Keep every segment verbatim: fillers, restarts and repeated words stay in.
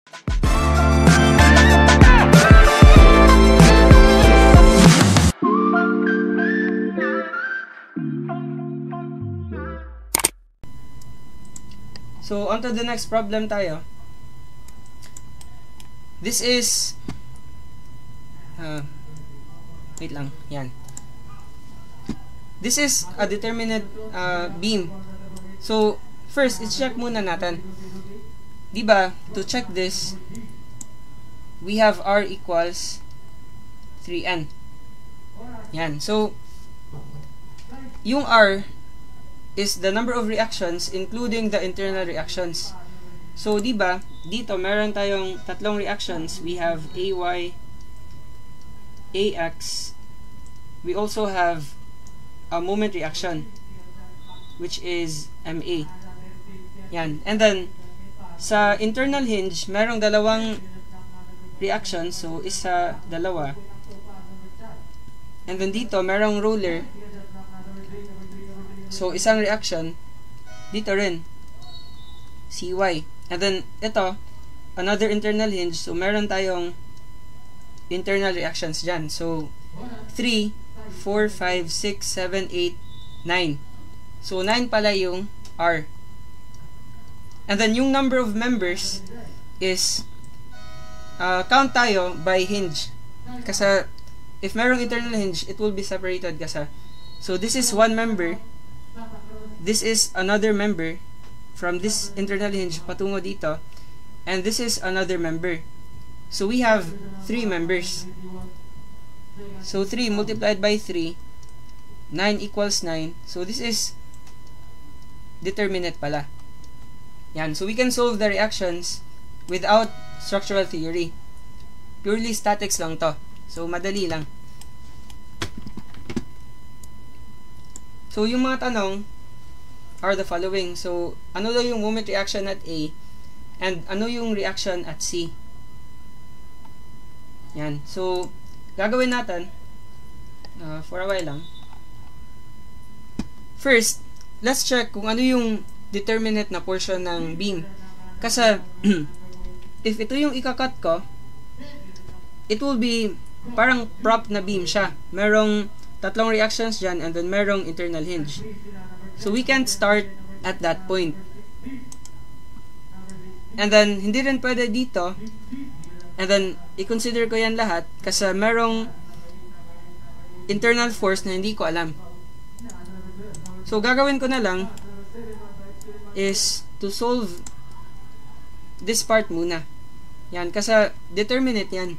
So, on to the next problem tayo. This is uh, wait lang, yan. This is a determinate uh, beam. So, first, i-check muna natin. Diba, to check this, we have R equals three N. Yan. So, yung R is the number of reactions including the internal reactions. So, diba, dito meron tayong tatlong reactions. We have A Y, A X. We also have a moment reaction, which is M A. Yan. And then, sa internal hinge, merong dalawang reactions. So, isa, dalawa. And then dito, merong roller. So, isang reaction, dito rin, C Y. And then, ito, another internal hinge. So, meron tayong internal reactions dyan. So, three, four, five, six, seven, eight, nine. So, nine pala yung R. And then, yung number of members is, uh, count tayo by hinge. Kasi, if merong internal hinge, it will be separated kasi. So, this is one member. This is another member from this internal hinge patungo dito, and this is another member. So we have three members. So three multiplied by three, nine equals nine. So this is determinate pala. Yan. So we can solve the reactions without structural theory. Purely statics lang to. So madali lang. So yung mga tanong are the following. So, ano daw yung moment reaction at A, and ano yung reaction at C? Yan. So, gagawin natin uh, for a while lang. First, let's check kung ano yung determinate na portion ng beam. Kasi, if ito yung ikakat ko, it will be parang prop na beam siya. Merong tatlong reactions dyan, and then merong internal hinge. So, we can't start at that point. And then, hindi rin pwede dito. And then, i-consider ko yan lahat kasi merong internal force na hindi ko alam. So, gagawin ko na lang is to solve this part muna. Yan, kasi determinate yan.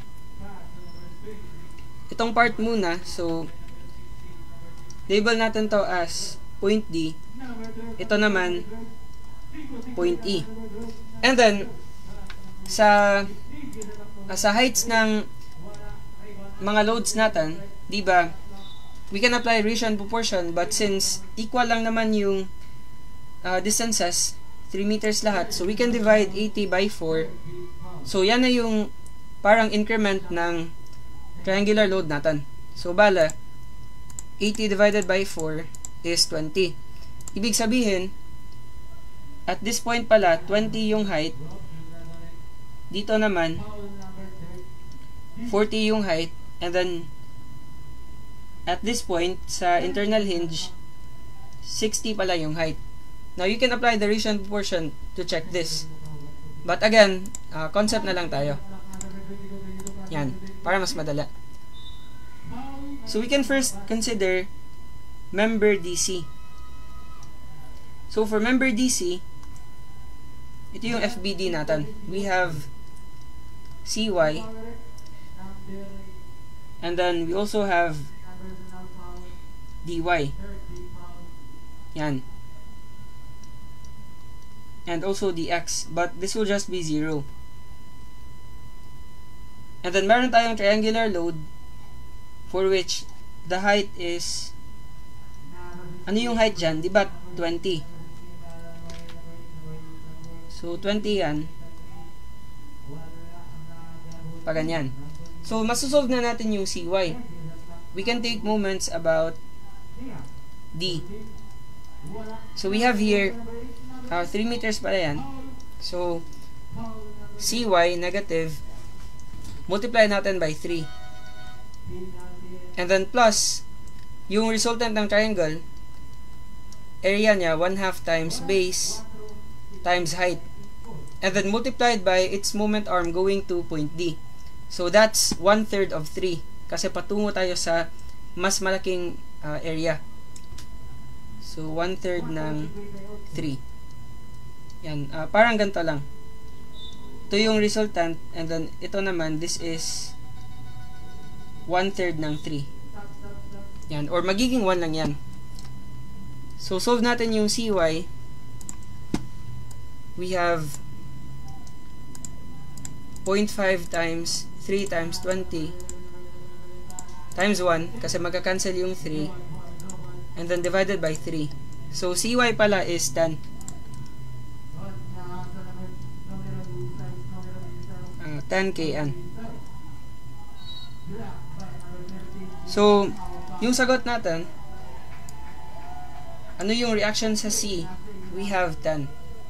Itong part muna, so, label natin to as point D. Ito naman, point E. And then, sa sa heights ng mga loads natin, di ba, we can apply ratio and proportion, but since equal lang naman yung uh, distances, three meters lahat, so we can divide eighty by four. So, yan na yung parang increment ng triangular load natin. So, bala, eighty divided by four is twenty. Ibig sabihin, at this point pala, twenty yung height. Dito naman, forty yung height. And then, at this point, sa internal hinge, sixty pala yung height. Now, you can apply the ratio and proportion to check this. But again, uh, concept na lang tayo. Yan, para mas madala. So, we can first consider member D C. So, for member D C, ito yung F B D natin. We have C Y, and then we also have D Y. Yan. And also D X, but this will just be zero. And then meron tayong triangular load for which the height is, ano yung height dyan? Diba twenty? So, twenty yan. Pa ganyan. So, masosolve na natin yung C Y. We can take moments about D. So, we have here uh, three meters pala yan. So, cy negative, multiply natin by three. And then plus, yung resultant ng triangle, area niya, one half times base times height. And then multiplied by its moment arm going to point D. So that's one third of three. Kasi patungo tayo sa mas malaking uh, area. So one third ng three. Yan. Uh, parang ganito lang. Ito yung resultant. And then ito naman, this is one third ng three. Yan. Or magiging one lang yan. So solve natin yung cy. We have zero point five times three times twenty times one kasi magka-cancel yung three and then divided by three. So cy pala is ten. Uh, ten kN. So yung sagot natin, ano yung reaction sa C? We have ten.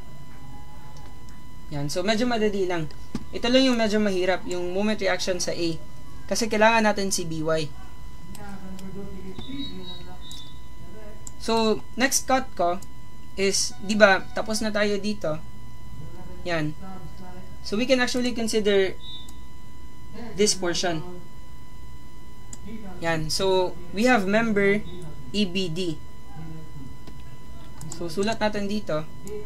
Yan. So medyo madali lang. Ito lang yung medyo mahirap, yung moment reaction sa A. Kasi kailangan natin si by. So, next cut ko is, di ba, tapos na tayo dito. Yan. So, we can actually consider this portion. Yan. So, we have member E B D. So, sulat natin dito.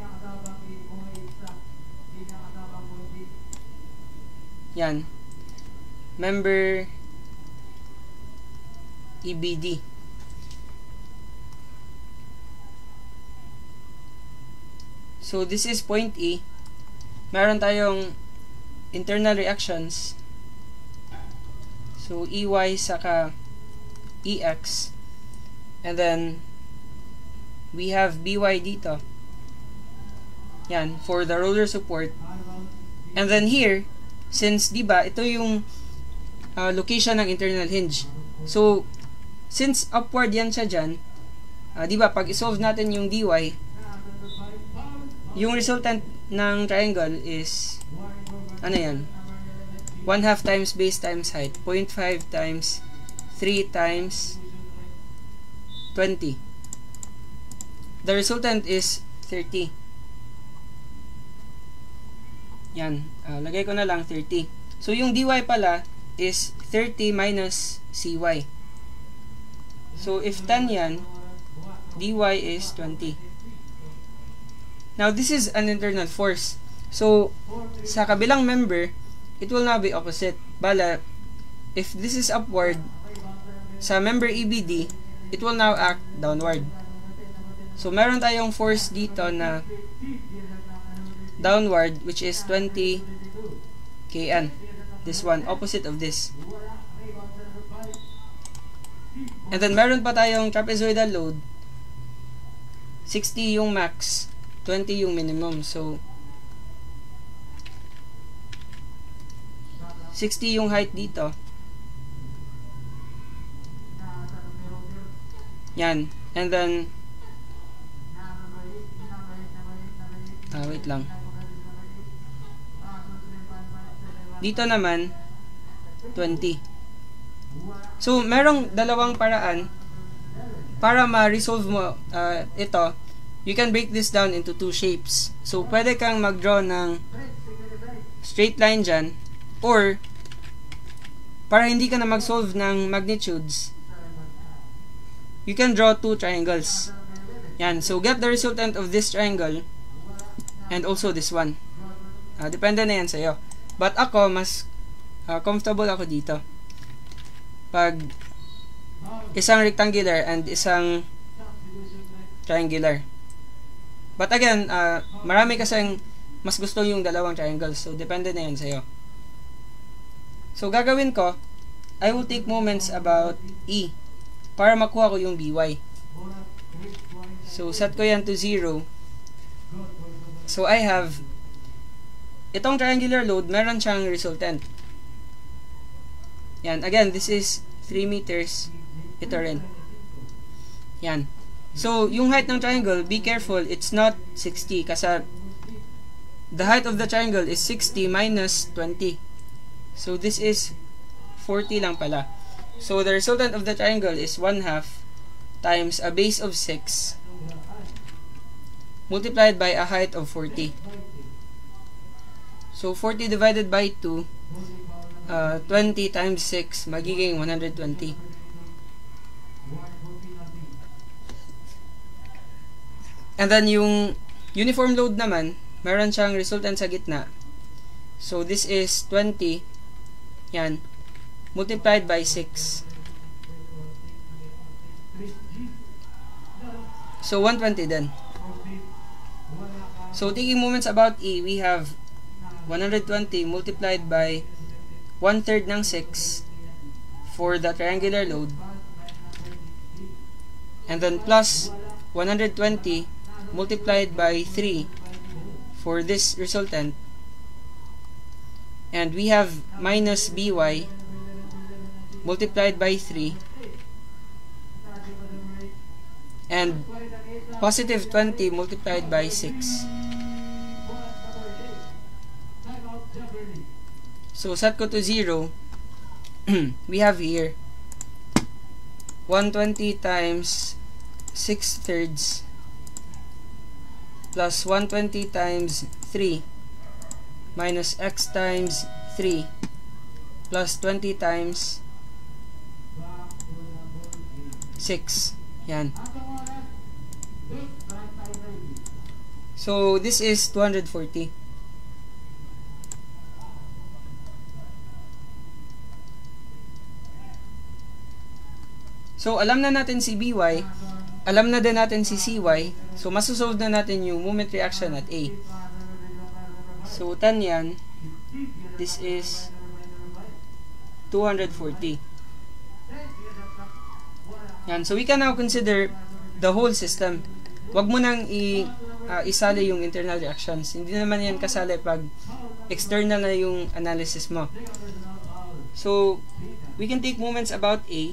Yan. Member E B D. So, this is point E. Meron tayong internal reactions. So, E Y saka E X. And then, we have B Y dito. Yan, for the roller support. And then here, since, di ba, ito yung uh, location ng internal hinge. So, since upward yan siya dyan, uh, di ba, pag isolve natin yung dy, yung resultant ng triangle is, ano yan? one half times base times height. zero point five times three times twenty. The resultant is thirty. Yan. Uh, lagay ko na lang thirty. So, yung dy pala is thirty minus cy. So, if ten yan, dy is twenty. Now, this is an internal force. So, sa kabilang member, it will now be opposite. Bala, if this is upward, sa member E B D, it will now act downward. So, meron tayong force dito na downward, which is twenty kN. This one, opposite of this. And then, meron pa tayong trapezoidal load. sixty yung max, twenty yung minimum. So, sixty yung height dito. Yan. And then, ah, wait lang. Dito naman, twenty. So, merong dalawang paraan para ma-resolve mo uh, ito. You can break this down into two shapes. So, pwede kang mag-draw ng straight line dyan, or para hindi ka na mag-solve ng magnitudes, you can draw two triangles. Yan. So, get the resultant of this triangle and also this one. Uh, depende na yan sa'yo. But ako, mas uh, comfortable ako dito. Pag isang rectangular and isang triangular. But again, uh, marami kasing mas gusto yung dalawang triangles. So, depende na yan sa'yo. So, gagawin ko, I will take moments about E para makuha ko yung by. So, set ko yan to zero. So, I have itong triangular load, meron siyang resultant. Yan. Again, this is three meters. Ito rin. Yan. So, yung height ng triangle, be careful, it's not sixty. Kasi the height of the triangle is sixty minus twenty. So this is forty lang pala. So the resultant of the triangle is one half times a base of six multiplied by a height of forty. So forty divided by two, uh, twenty times six, magiging one hundred twenty. And then yung uniform load naman, meron siyang resultant sa gitna. So this is twenty, yan, multiplied by six. So one hundred twenty then. So taking moments about E, we have one hundred twenty multiplied by one third ng six for the triangular load, and then plus one hundred twenty multiplied by three for this resultant, and we have minus by multiplied by three and positive twenty multiplied by six. So set ko to zero. We have here one hundred twenty times six thirds plus one hundred twenty times three minus x times three plus twenty times six. Yan. So this is two hundred forty. So alam na natin si by, alam na din natin si cy. So masusolve na natin yung moment reaction at A. So ten yan. This is two hundred forty. Yan. So we can now consider the whole system. Wag mo nang i, uh, isali yung internal reactions. Hindi naman yan kasali pag external na yung analysis mo. So we can take moments about A.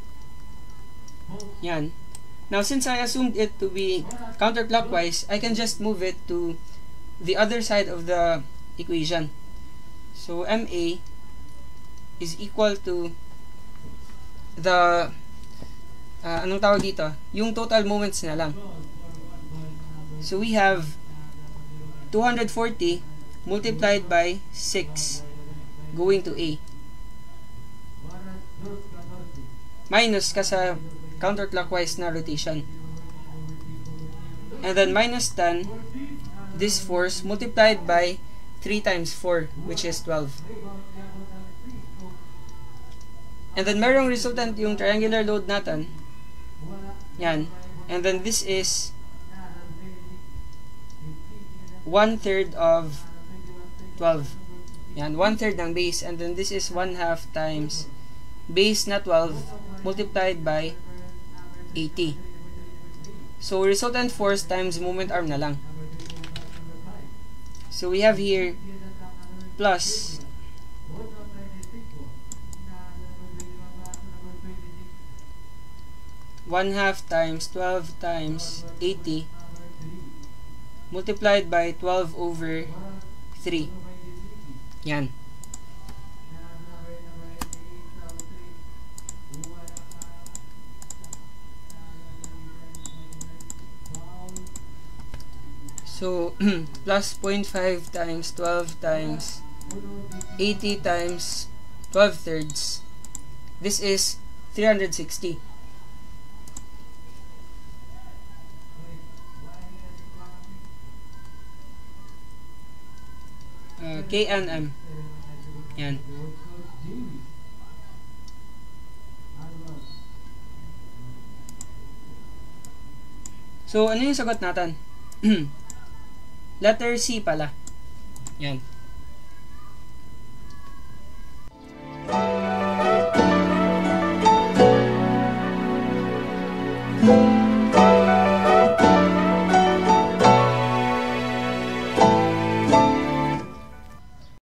Yan. Now since I assumed it to be counterclockwise, I can just move it to the other side of the equation. So M A is equal to the uh, anong tawag dito? Yung total moments na lang. So we have two hundred forty multiplied by six going to A. Minus kasi counterclockwise na rotation. And then minus ten, this force multiplied by three times four, which is twelve. And then merong resultant yung triangular load natin. Yan. And then this is one third of twelve. Yan, one third ng base. And then this is one half times base na twelve multiplied by eighty. So resultant force times moment arm na lang. So we have here plus one half times twelve times eighty multiplied by twelve over three. Yan. So, plus zero point five times twelve times eighty times twelve thirds. This is three hundred sixty. Uh, K N M. Yan. So, ano yung sagot natin? Letter C pala. Yan.